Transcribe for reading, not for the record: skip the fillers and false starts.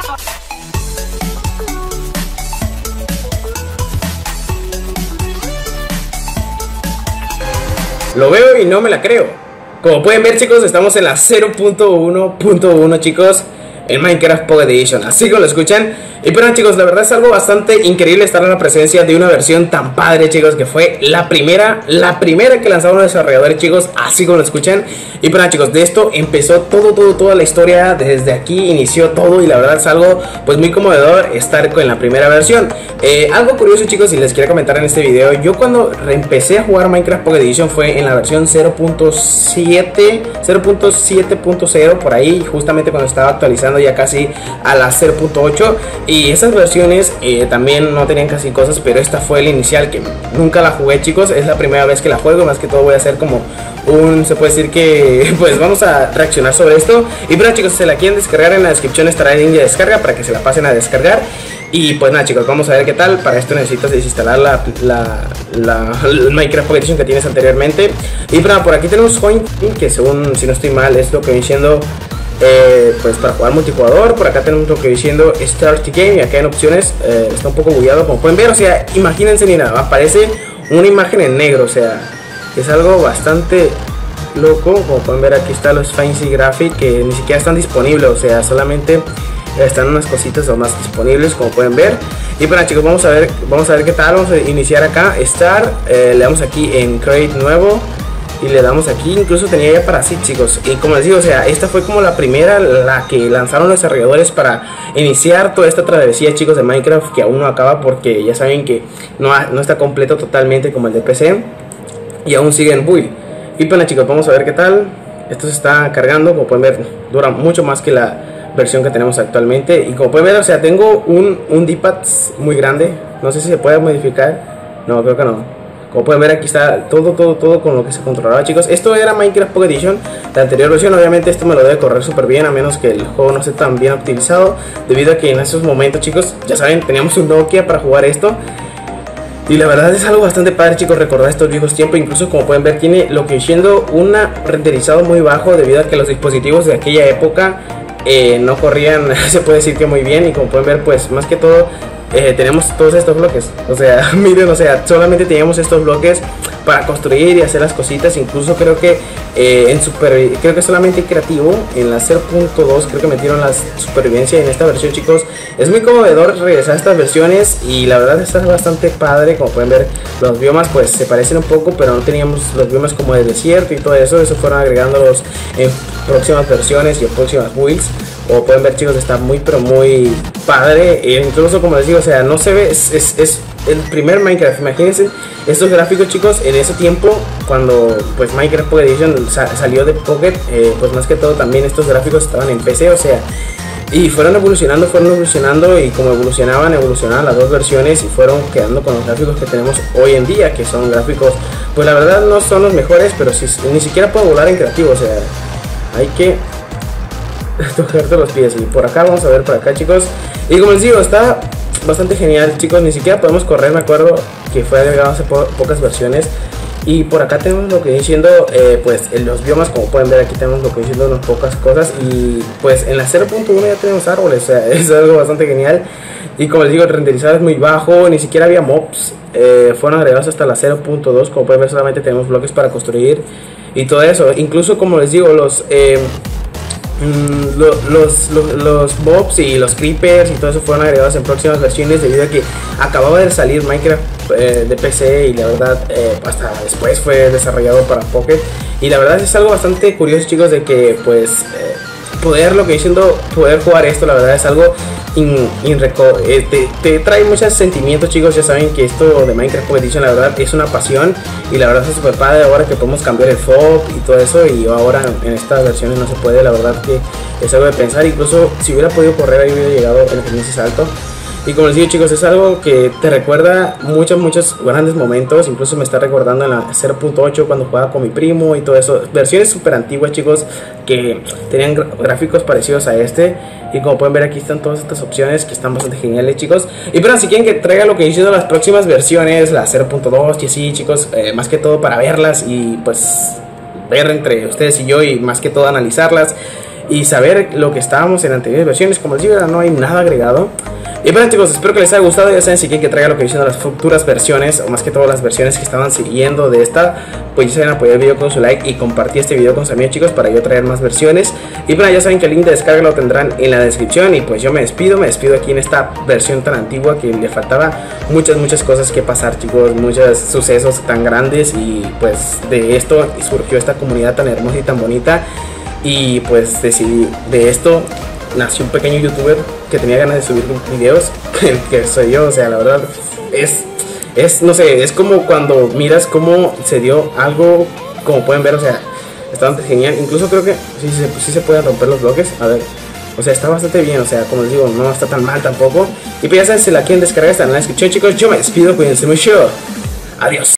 Lo veo y no me la creo. Como pueden ver, chicos, estamos en la 0.1.1, chicos, en Minecraft Pocket Edition, así como lo escuchan. Y pero chicos, la verdad es algo bastante increíble estar en la presencia de una versión tan padre, chicos, que fue la primera que lanzaron los desarrolladores, chicos, así como lo escuchan. Y pero chicos, de esto empezó toda la historia, desde aquí inició todo. Y la verdad es algo pues muy conmovedor estar con la primera versión. Algo curioso, chicos, y les quería comentar en este video, yo cuando empecé a jugar Minecraft Pocket Edition fue en la versión 0.7.0 por ahí, justamente cuando estaba actualizando ya casi a la 0.8. Y esas versiones también no tenían casi cosas, pero esta fue la inicial, que nunca la jugué, chicos. Es la primera vez que la juego, más que todo voy a hacer como se puede decir que pues vamos a reaccionar sobre esto. Y bueno, chicos, si se la quieren descargar, en la descripción estará el link de descarga para que se la pasen a descargar. Y pues nada, chicos, vamos a ver qué tal. Para esto necesitas desinstalar el Minecraft Pocket Edition que tienes anteriormente. Y bueno, por aquí tenemos Join, que según, si no estoy mal, es lo que viene diciendo pues para jugar multijugador. Por acá tenemos lo que viene diciendo Start the Game, y acá en opciones está un poco bugueado, como pueden ver. O sea, imagínense, ni nada, aparece una imagen en negro, o sea, es algo bastante loco. Como pueden ver, aquí están los Fancy Graphics que ni siquiera están disponibles, o sea, solamente están unas cositas o más disponibles, como pueden ver. Y bueno, chicos, vamos a ver qué tal. Vamos a iniciar acá, Start, le damos aquí en Create nuevo y le damos aquí. Incluso tenía ya para sí, chicos, y como les digo, o sea, esta fue como la primera, la que lanzaron los desarrolladores para iniciar toda esta travesía, chicos, de Minecraft, que aún no acaba, porque ya saben que no está completo totalmente como el de PC, y aún sigue en build. Y bueno, chicos, vamos a ver qué tal. Esto se está cargando, como pueden ver, dura mucho más que la versión que tenemos actualmente. Y como pueden ver, o sea, tengo un D-pad muy grande. No sé si se puede modificar. No, creo que no. Como pueden ver, aquí está todo con lo que se controlaba, chicos. Esto era Minecraft Pocket Edition, la anterior versión. Obviamente esto me lo debe correr súper bien, a menos que el juego no esté tan bien optimizado, debido a que en esos momentos, chicos, ya saben, teníamos un Nokia para jugar esto. Y la verdad es algo bastante padre, chicos, recordar estos viejos tiempos. Incluso, como pueden ver, tiene lo que siendo un renderizado muy bajo, debido a que los dispositivos de aquella época no corrían, se puede decir que muy bien. Y como pueden ver, pues más que todo tenemos todos estos bloques, o sea, miren, o sea, solamente teníamos estos bloques para construir y hacer las cositas. Incluso creo que creo que solamente creativo, en la 0.2 creo que metieron la supervivencia. En esta versión, chicos, es muy conmovedor regresar a estas versiones, y la verdad está bastante padre. Como pueden ver, los biomas pues se parecen un poco, pero no teníamos los biomas como de desierto y todo eso. Eso fueron agregándolos en próximas versiones y en próximas builds. Como pueden ver, chicos, está muy pero muy padre. Incluso, como les digo, o sea, no se ve, es el primer Minecraft. Imagínense estos gráficos, chicos, en ese tiempo, cuando pues Minecraft Pocket Edition salió de Pocket, pues más que todo también estos gráficos estaban en PC, o sea, y fueron evolucionando, y como evolucionaban las dos versiones, y fueron quedando con los gráficos que tenemos hoy en día, que son gráficos, pues la verdad no son los mejores, pero si, ni siquiera puedo volar en creativo, o sea, hay que tocarte los pies. Y por acá, vamos a ver por acá, chicos, y como les digo, está bastante genial, chicos. Ni siquiera podemos correr, me acuerdo que fue agregado hace pocas versiones. Y por acá tenemos lo que viene siendo pues en los biomas. Como pueden ver, aquí tenemos lo que viene siendo unas pocas cosas. Y pues en la 0.1 ya tenemos árboles, o sea, es algo bastante genial. Y como les digo, el renderizado es muy bajo, ni siquiera había mobs, fueron agregados hasta la 0.2. Como pueden ver, solamente tenemos bloques para construir y todo eso. Incluso, como les digo, los mobs y los creepers y todo eso fueron agregados en próximas versiones, debido a que acababa de salir Minecraft de PC, y la verdad hasta después fue desarrollado para Pocket. Y la verdad es algo bastante curioso, chicos, de que pues poder jugar esto, la verdad es algo te trae muchos sentimientos, chicos. Ya saben que esto de Minecraft Pocket Edition, la verdad, es una pasión, y la verdad es súper padre ahora que podemos cambiar el FOV y todo eso. Y ahora en estas versiones no se puede, la verdad que es algo de pensar. Incluso si hubiera podido correr, ahí hubiera llegado el FPS alto. Y como les digo, chicos, es algo que te recuerda muchos grandes momentos. Incluso me está recordando en la 0.8 cuando jugaba con mi primo y todo eso. Versiones súper antiguas, chicos, que tenían gráficos parecidos a este. Y como pueden ver, aquí están todas estas opciones que están bastante geniales, chicos. Y pero si quieren que traiga lo que he dicho de las próximas versiones, la 0.2 y así, chicos, más que todo para verlas y pues ver entre ustedes y yo, y más que todo analizarlas. y saber lo que estábamos en anteriores versiones. Como les digo, no hay nada agregado. Y bueno, chicos, espero que les haya gustado. Ya saben, si quieren que traiga lo que dicen de las futuras versiones, o más que todo las versiones que estaban siguiendo de esta, pues ya saben, apoyar el video con su like y compartir este video con sus amigos, chicos, para yo traer más versiones. Y bueno, ya saben que el link de descarga lo tendrán en la descripción. Y pues yo me despido aquí en esta versión tan antigua que le faltaba muchas cosas que pasar, chicos, muchos sucesos tan grandes. Y pues de esto surgió esta comunidad tan hermosa y tan bonita. Y pues decidí, de esto nació un pequeño youtuber que tenía ganas de subir videos, que soy yo. O sea, la verdad no sé, es como cuando miras cómo se dio algo, como pueden ver, o sea, está bastante genial. Incluso creo que sí se pueden romper los bloques, a ver, o sea, está bastante bien, o sea, como les digo, no está tan mal tampoco. Y pues ya saben, si la quieren descargar está en la descripción, chicos. Yo me despido, cuídense mucho, adiós.